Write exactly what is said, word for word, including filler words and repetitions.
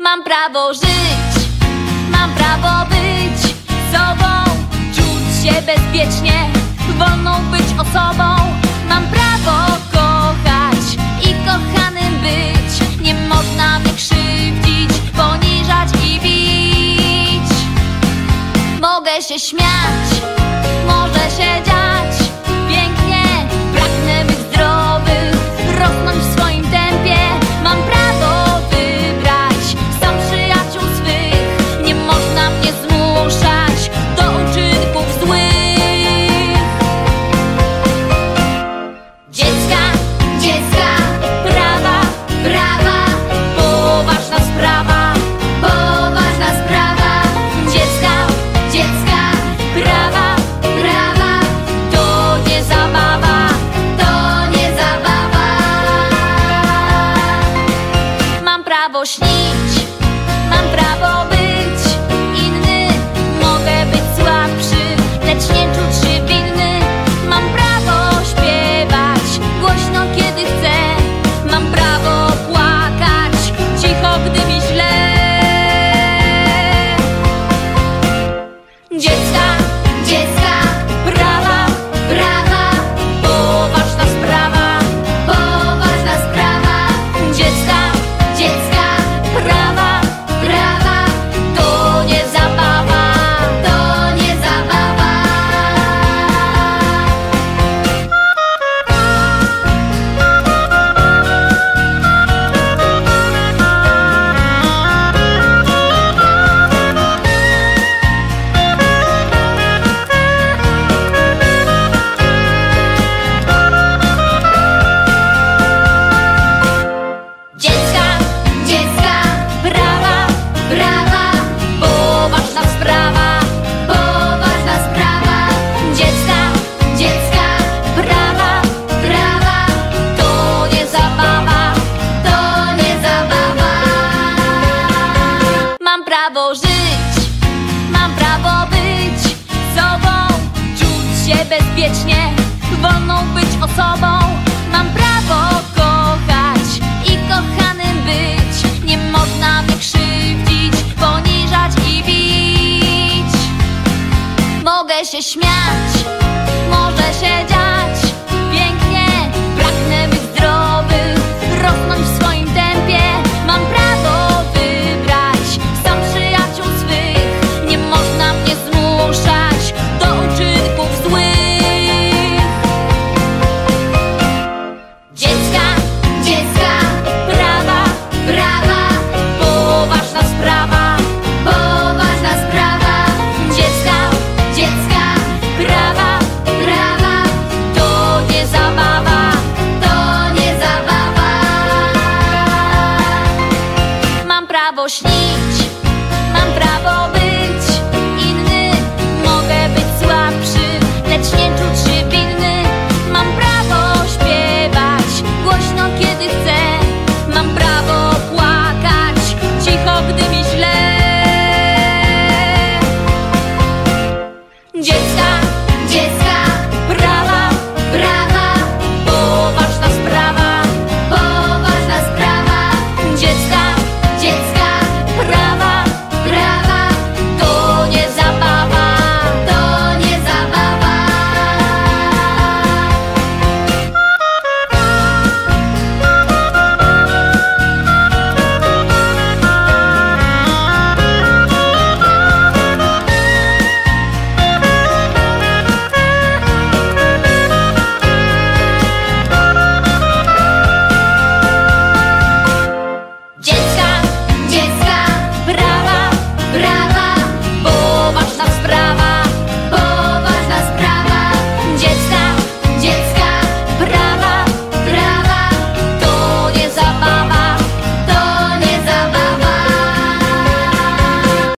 Mam prawo żyć, mam prawo być sobą, czuć się bezpiecznie, wolną być osobą. Mam prawo kochać i kochanym być. Nie można mnie krzywdzić, poniżać i bić. Mogę się śmiać, może się dziać pięknie. Pragnę być zdrowy, rosnąć w swoim tempie. Mam prawo wybrać sam przyjaciół swych. Nie można mnie zmuszać do uczynków złych. Dziecka, dziecka, prawa, prawa, poważna sprawa, poważna sprawa. Dziecka, dziecka, prawa, prawa, to nie zabawa, to nie zabawa. Mam prawo śnić, mam prawo być inny. Mogę być słabszy, lecz nie czuć się winny. Mam prawo śpiewać głośno, kiedy chcę. Mam prawo płakać cicho, gdy mi źle. Dziecka, dziecka, prawa, prawa, poważna sprawa, poważna sprawa. Dziecka, dziecka, prawa, prawa, to nie zabawa, to nie zabawa. Dziecka, dziecka, prawa, prawa, poważna sprawa, poważna sprawa. Dziecka, dziecka, prawa, prawa, to nie zabawa, to nie zabawa. Mam prawo żyć, mam prawo być sobą, czuć się bezpiecznie, wolną być osobą. Mam prawo kochać i kochanym być. Nie można mnie krzywdzić, poniżać i bić. Mogę się śmiać, może się dziać pięknie. Pragnę być zdrowy, rosnąć w swoim tempie. Mam prawo wybrać sam przyjaciół swych. Nie można mnie zmuszać do uczynków złych. Dziecka, dziecka, prawa, prawa, poważna sprawa, poważna sprawa. Dziecka, dziecka, prawa, prawa, to nie zabawa, to nie zabawa. Mam prawo śnić.